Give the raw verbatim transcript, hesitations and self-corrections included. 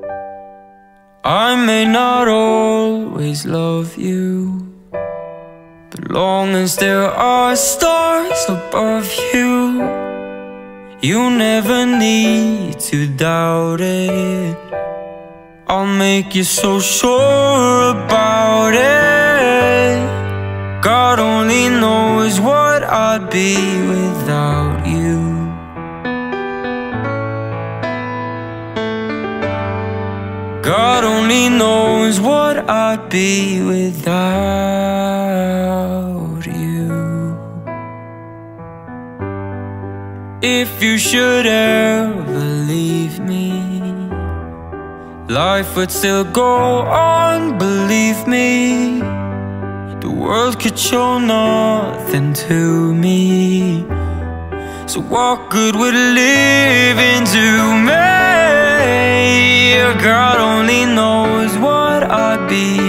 I may not always love you, but long as there are stars above you, you never need to doubt it. I'll make you so sure about it. God only knows what I'd be without you. God only knows what I'd be without you. If you should ever leave me, life would still go on, believe me. The world could show nothing to me, so what good would living do me? God only knows what I'd be